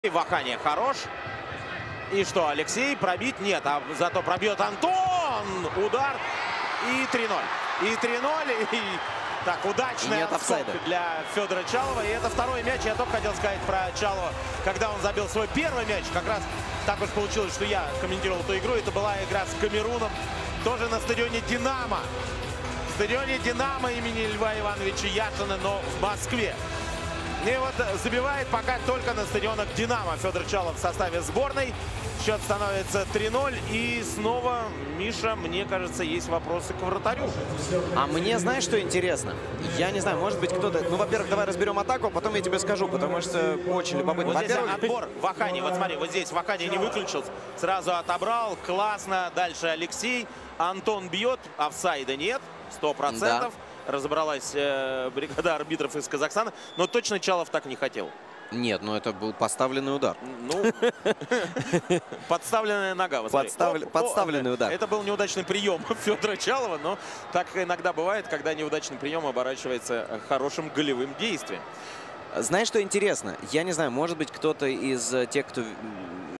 Вахани хорош. И что, Алексей пробить? Нет, а зато пробьет Антон. Удар. И 3-0. И 3-0. И так, удачный отскок для Федора Чалова. И это второй мяч. Я только хотел сказать про Чалова. Когда он забил свой первый мяч, как раз так уж получилось, что я комментировал эту игру. Это была игра с Камеруном. Тоже на стадионе «Динамо». В стадионе «Динамо» имени Льва Ивановича Яшина, но в Москве. И вот забивает пока только на стадионах «Динамо» Федор Чалов в составе сборной. Счет становится 3-0. И снова, Миша, мне кажется, есть вопросы к вратарю. А мне, знаешь, что интересно? Я не знаю, может быть, кто-то... Ну, во-первых, давай разберем атаку, а потом я тебе скажу, потому что очень любопытно. Вот здесь отбор Вахани. Вот смотри, вот здесь Вахани не выключился. Сразу отобрал. Классно. Дальше Алексей. Антон бьет. Офсайда нет. 100%. Да. Разобралась бригада арбитров из Казахстана. Но точно Чалов так не хотел. Нет, ну это был поставленный удар. Ну, подставленная нога. Подставленный удар. Это был неудачный прием Федора Чалова, но так иногда бывает, когда неудачный прием оборачивается хорошим голевым действием. Знаешь, что интересно? Я не знаю, может быть, кто-то из тех, кто